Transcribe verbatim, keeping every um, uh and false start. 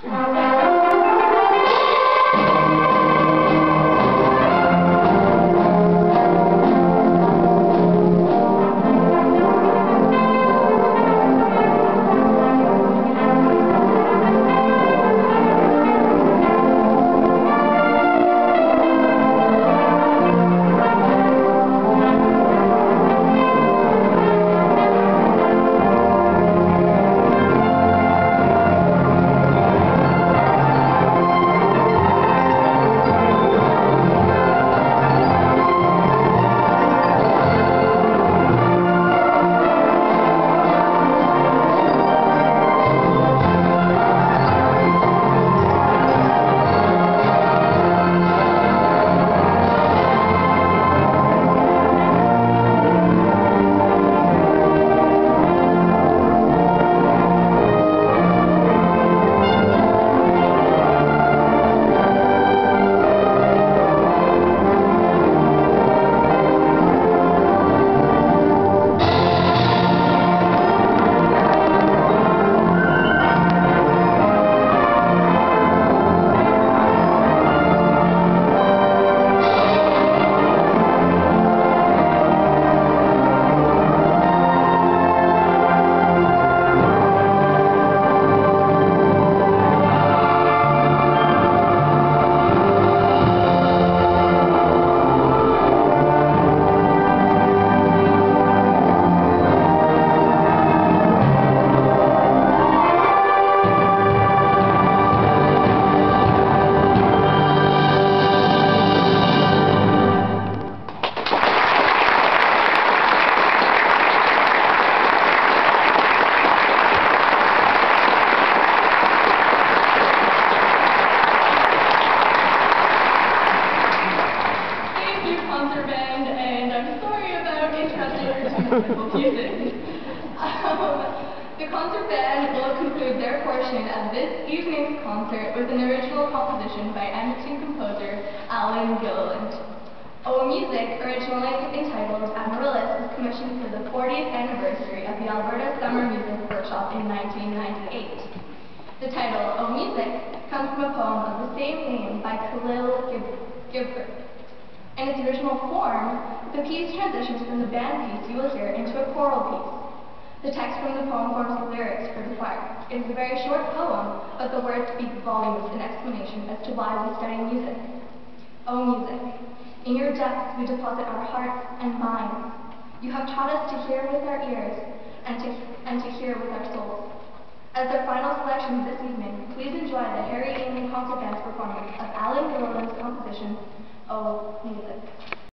Music. Um, the concert band will conclude their portion of this evening's concert with an original composition by Edmonton composer Alan Gilliland. O Music, originally entitled Amaryllis, was commissioned for the fortieth anniversary of the Alberta Summer Music Workshop in nineteen ninety-eight. The title, O Music, comes from a poem of the same name by Khalil Gibran. In its original form, the piece transitions from the band piece you will hear into a choral piece. The text from the poem forms the lyrics for the choir. It is a very short poem, but the words speak volumes in explanation as to why we study music. O music, in your depths we deposit our hearts and minds. You have taught us to hear with our ears and to, and to hear with our souls. As their final selection this evening, please enjoy the Harry Eamon Concert Band's performance of Alan Gilliland's composition, O Music.